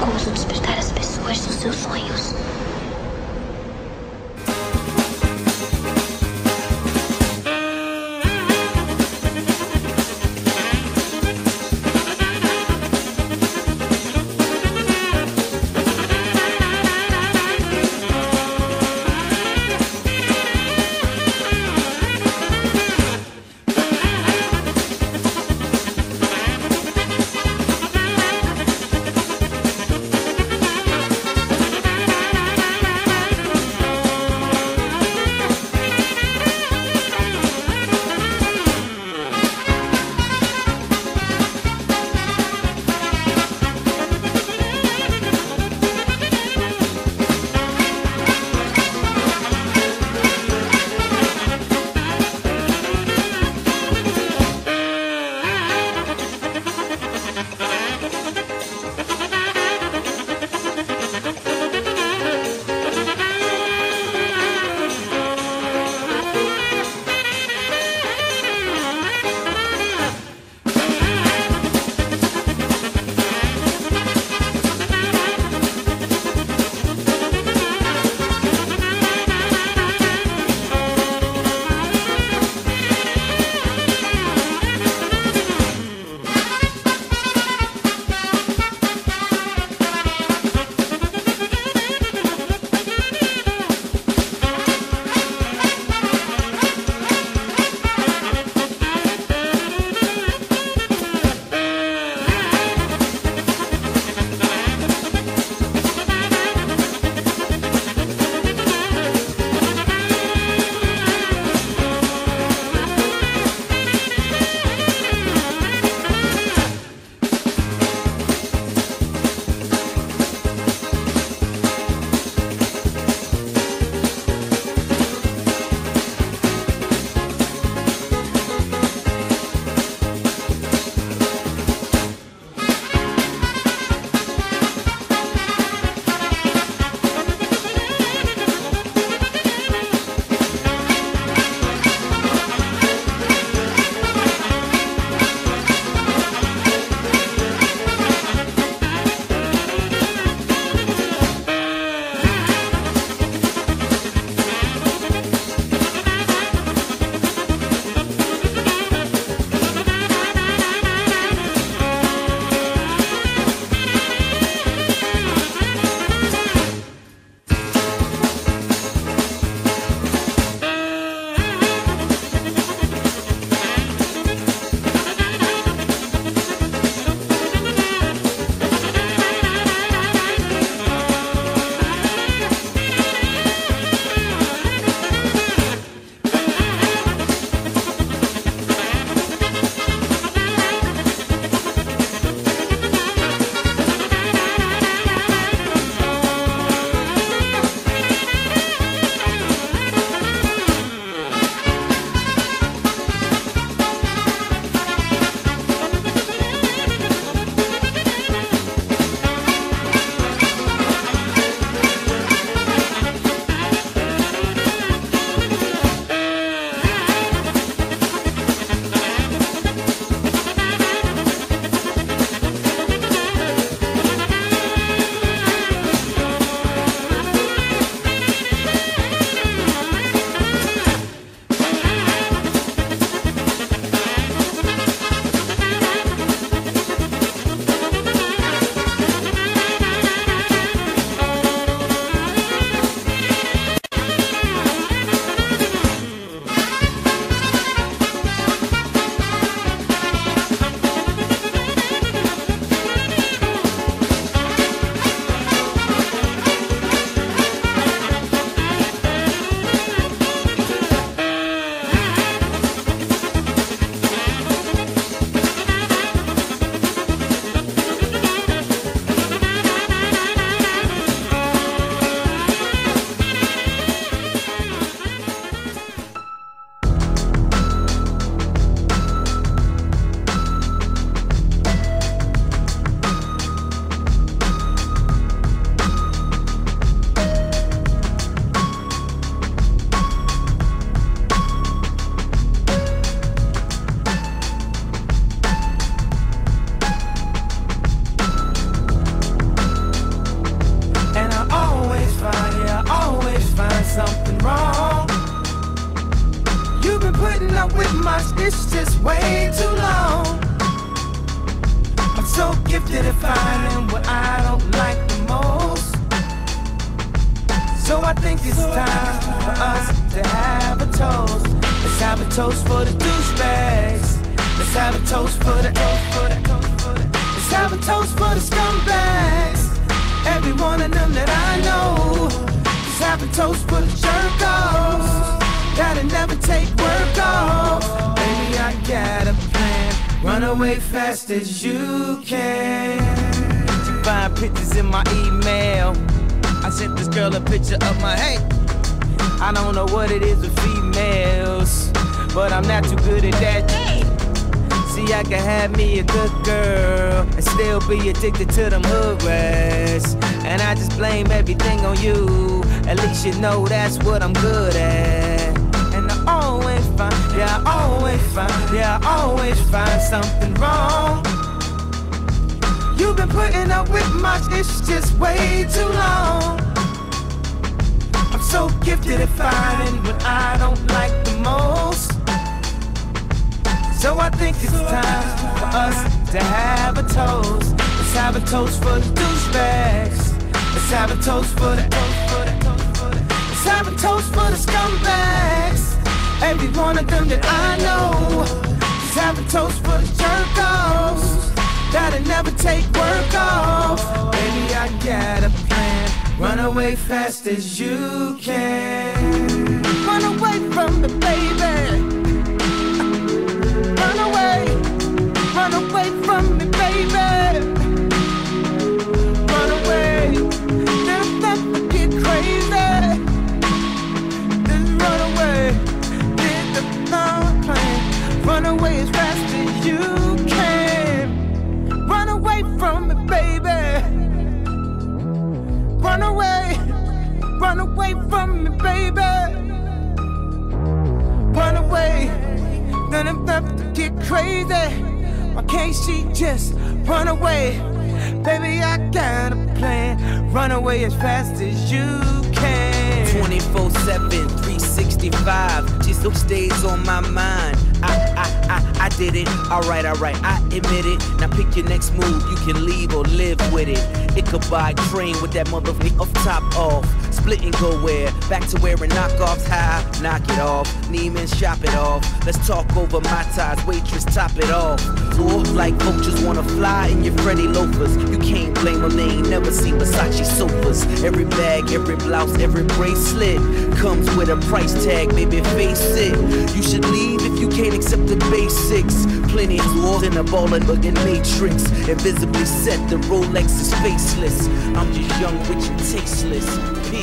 perigoso despertar as pessoas dos seus sonhos. so gifted at finding what I don't like the most. So I think it's time for us to have a toast. Let's have a toast for the douchebags. Let's have a toast for the Let's have a toast for the scumbags. Every one of them that I know. Let's have a toast for the jerk-offs that'll never take work off. Baby, I got a plan. Run away fast as you can. You find pictures in my email. I sent this girl a picture of my hey. I don't know what it is with females, but I'm not too good at that. See, I can have me a good girl and still be addicted to them hood rats. And I just blame everything on you. At least you know that's what I'm good at. And I always find, yeah, I always find something wrong. You've been putting up with my shit just way too long. I'm so gifted at finding what I don't like the most. So I think it's time for us to have a toast. Let's have a toast for the douchebags. Let's have a toast for the Let's have a toast for the scumbags. Every one of them that I know. Let's have a toast for the jerk-offs that'll never take work off. Baby, I got a plan. Run away fast as you can. Run away from me, baby. Run away from me, baby. Run away. Then never get crazy. Just run away. Get the plan. Run away as fast as you can. Run away from me, baby. Run away from me, baby. Run away. Then I'm about to get crazy. Why can't she just run away? Baby, I got a plan. Run away as fast as you can. 24/7, 365. Just those days on my mind. I did it. Alright, I admit it. Now pick your next move. You can leave or live with it. Ichabod Crane with that motherfucker off top off. Split and go where? Back to wearing knockoffs high. Knock it off. Neiman, shop it off. Let's talk over my ties. Waitress, top it off. Or like vultures wanna fly in your Freddy loafers. You can't blame them. They ain't never seen Versace sofas. Every bag, every blouse, every bracelet comes with a price tag. Baby, face it. You should leave if you can't accept the basics. Plenty of walls in a ball and bugging matrix. Invisibly set, the Rolex is faceless. I'm just young, rich, and tasteless. P.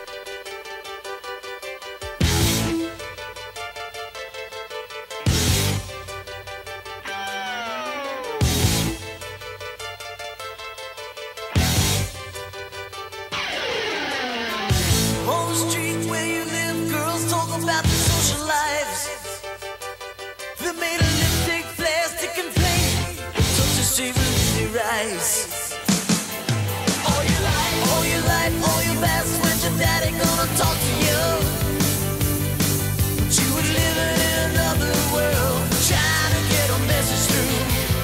On the street where you live, girls talk about the social lives. They made a lipstick, plastic, and flame. Touch the street with your eyes. All your life, all your best friends, your daddy gonna talk to you. But you were living in another world, trying to get a message through.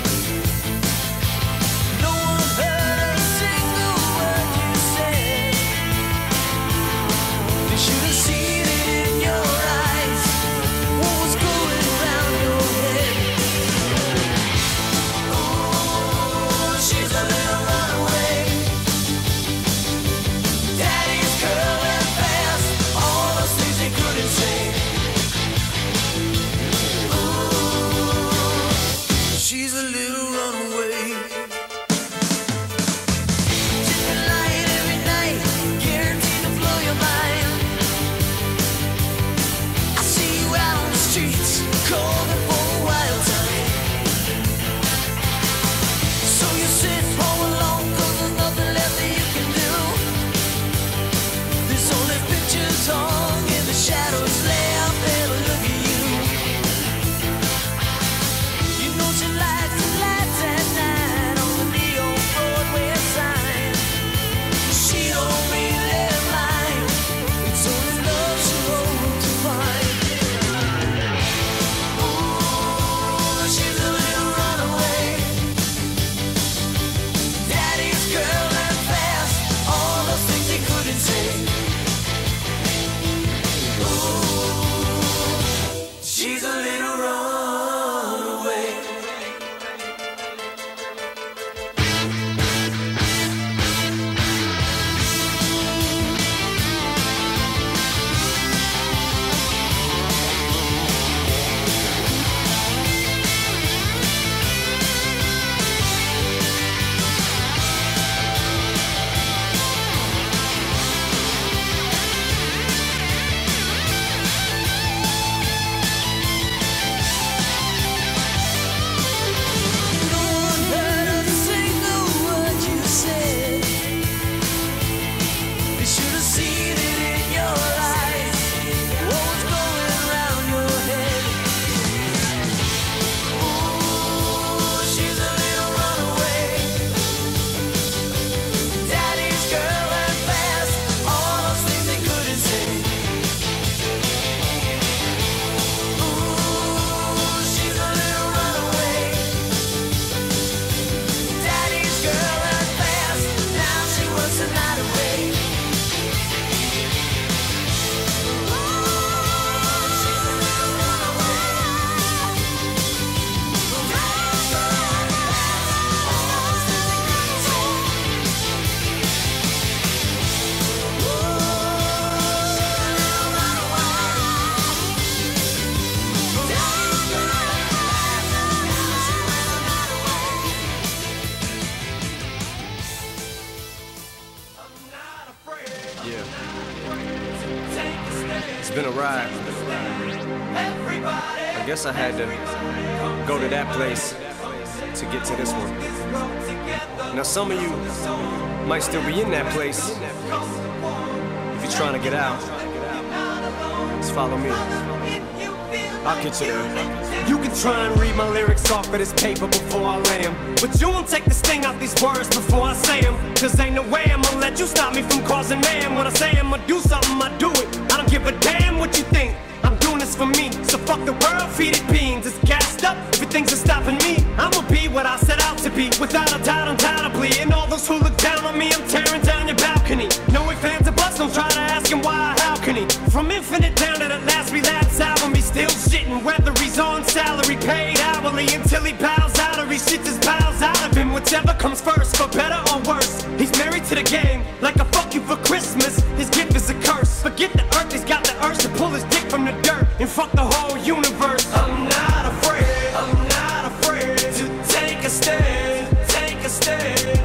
No one heard a single word you said. You should have seen it in your eyes. What was going around your head? Oh, she's a little been a ride. I guess I had to go to that place to get to this one. Now some of you might still be in that place. If you're trying to get out, just follow me. I'll get you there. You can try and read my lyrics off of this paper before I lay them, but you won't take the sting out these words before I say them. Cause ain't no way I'ma let you stop me from causing mayhem. When I say I'ma do something, I do it. I don't give a damn what you think. I'm doing this for me, so fuck the world, feed it beans. It's gassed up, everything's stopping me. I'ma be what I set out to be, without a doubt, undoubtedly. And all those who look down on me, I'm tearing down your balcony. No ifs, ands, or buts, don't try to ask him why or how can he. From Infinite down to the last relapse album, he's still shitting. Whether he's on salary, paid hourly, until he bows out or he shits his bowels out of him. Whichever comes first, for better or worse. He's married to the game, like a fuck you for Christmas. His gift is a curse. Forget the earth, he's got the urge to pull his dick from the dirt and fuck the whole universe. I'm not afraid to take a stand, take a stand.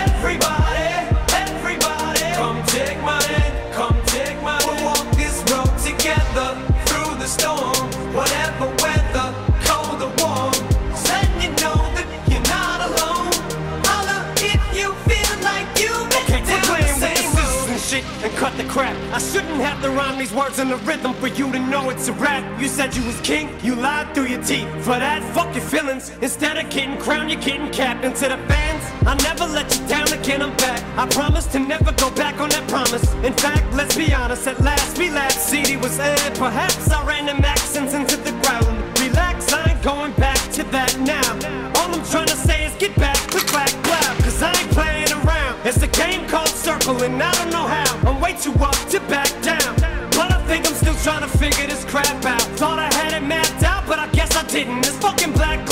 Everybody, come take my hand, come take my hand. We'll walk this road together through the storm, whatever weather, cold or warm. Just letting you know that you're not alone. Holla if you feel like you've been down the same road. And shit, and cut the crap. I shouldn't have to rhyme these words in the rhythm for you to know it's a rap. You said you was king, you lied through your teeth. For that, fuck your feelings. Instead of getting crowned, you're getting capped. And to the fans, I never let you down again, I'm back. I promise to never go back on that promise. In fact, let's be honest, at last we laughed. CD was aired, perhaps I ran them accents into the ground. Relax, I ain't going back to that now. All I'm trying to say is get back, click back, loud. Cause I ain't playing around. It's a game called Circle and I don't know how. I'm way too up to back down, but I think I'm still trying to figure this crap out. Thought I had it mapped out, but I guess I didn't. This fucking black